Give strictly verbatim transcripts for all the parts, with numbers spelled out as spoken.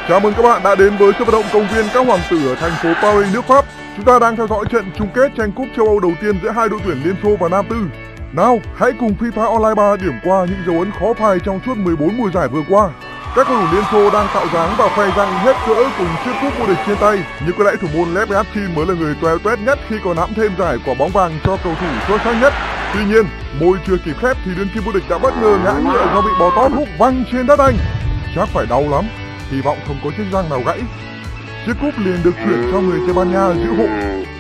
Chào mừng các bạn đã đến với sân vận động công viên các hoàng tử ở thành phố Paris, nước Pháp. Chúng ta đang theo dõi trận chung kết tranh cúp châu Âu đầu tiên giữa hai đội tuyển Liên Xô và Nam Tư. Nào, hãy cùng FIFA Online ba điểm qua những dấu ấn khó phai trong suốt mười bốn mùa giải vừa qua. Các cầu thủ Liên Xô đang tạo dáng và khoe răng hết cỡ cùng chiếc cúp vô địch trên tay, nhưng có lẽ thủ môn Lev Yashin mới là người toé toét nhất khi còn hãm thêm giải quả bóng vàng cho cầu thủ xuất sắc nhất. Tuy nhiên, môi chưa kịp khép thì đương kim vô địch đã bất ngờ ngã ngựa do bị bò tót húc văng trên đất Anh. Chắc phải đau lắm, hy vọng không có chiếc răng nào gãy. Chiếc cúp liền được chuyển cho người Tây Ban Nha giữ hộ.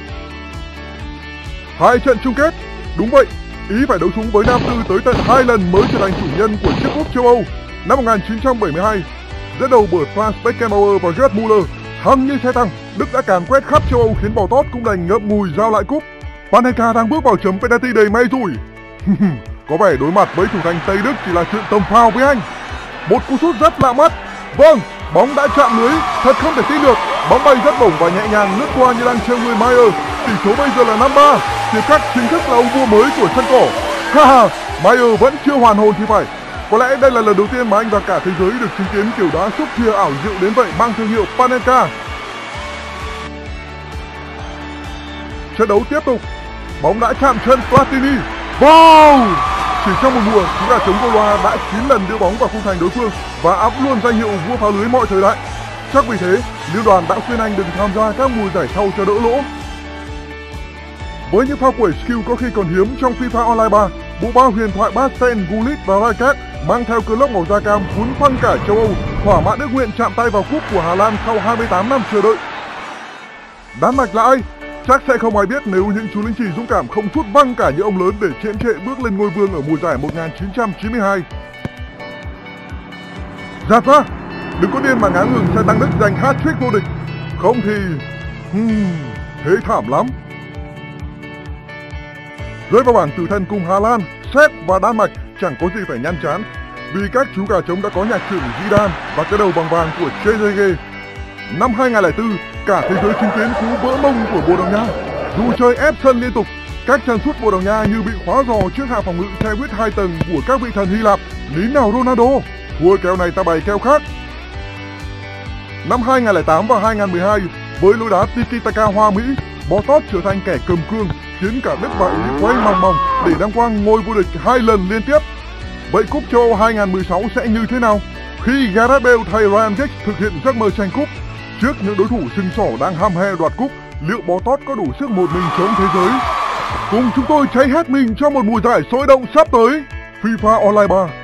Hai trận chung kết, đúng vậy, Ý phải đấu súng với Nam Tư tới tận hai lần mới trở thành chủ nhân của chiếc cúp châu Âu. Năm một nghìn chín trăm bảy mươi hai, dẫn đầu bởi Franz Beckenbauer và Gerd Müller, hăng như xe tăng, Đức đã càn quét khắp châu Âu khiến bò tót cũng đành ngậm ngùi giao lại cúp. Panenka đang bước vào chấm penalty đầy may rủi. Có vẻ đối mặt với thủ thành Tây Đức chỉ là chuyện tầm phào với anh. Một cú sút rất lạ mắt. Vâng, bóng đã chạm lưới, thật không thể tin được. Bóng bay rất bổng và nhẹ nhàng lướt qua như đang trêu người Mayer. Tỷ số bây giờ là năm ba. Tiếp khách chính thức là ông vua mới của sân cỏ. Ha ha, Mayer vẫn chưa hoàn hồn thì phải. Có lẽ đây là lần đầu tiên mà anh và cả thế giới được chứng kiến kiểu đá xúc thìa ảo diệu đến vậy mang thương hiệu Panenka. Trận đấu tiếp tục. Bóng đã chạm chân Platini. Wow! Chỉ trong một mùa, chúng ta chống Gaulois đã chín lần đưa bóng vào khung thành đối phương và ẵm luôn danh hiệu vua phá lưới mọi thời đại. Chắc vì thế, liên đoàn đã khuyên anh đừng tham gia các mùa giải sau cho đỡ lỗ. Với những pha quẩy skill có khi còn hiếm trong FIFA Online ba, bộ ba huyền thoại Basten, Gullit và Rijkaard mang theo cờ lốc màu da cam cuốn phăng cả châu Âu, thỏa mãn ước nguyện chạm tay vào cúp của Hà Lan sau hai mươi tám năm chờ đợi. Đan Mạch là ai? Chắc sẽ không ai biết nếu những chú lính chì dũng cảm không sút văng cả những ông lớn để chiếm trệ bước lên ngôi vương ở mùa giải một nghìn chín trăm chín mươi hai. Giạt ra! Đừng có điên mà ngáng ngừng xe tăng Đức giành hat-trick vô địch. Không thì... Hmm, thế thảm lắm. Rơi vào bảng tử thần cùng Hà Lan, Séc và Đan Mạch chẳng có gì phải nhăn chán, vì các chú gà trống đã có nhạc trưởng Zidane và cái đầu bằng vàng của Trezeguet. Năm hai nghìn không trăm lẻ bốn, cả thế giới chứng kiến cú vỡ mông của Bồ Đào Nha. Dù chơi ép sân liên tục, các chân sút Bồ Đào Nha như bị khóa giò trước hàng phòng ngự xe buýt hai tầng của các vị thần Hy Lạp. Lín nào Ronaldo, thua kèo này ta bày kèo khác. Năm hai nghìn không trăm lẻ tám và hai nghìn không trăm mười hai, với lối đá tiki-taka hoa Mỹ, bò tót trở thành kẻ cầm cương, khiến cả Đức và Ý quay mòng mòng để đăng quang ngôi vô địch hai lần liên tiếp. Vậy cúp châu Âu hai nghìn không trăm mười sáu sẽ như thế nào khi Gareth Bale thay Ryan Giggs thực hiện giấc mơ tranh cúp? Trước những đối thủ sừng sỏ đang hăm he đoạt cúp, liệu bò tót có đủ sức một mình chống thế giới? Cùng chúng tôi cháy hết mình cho một mùa giải sôi động sắp tới. FIFA Online ba.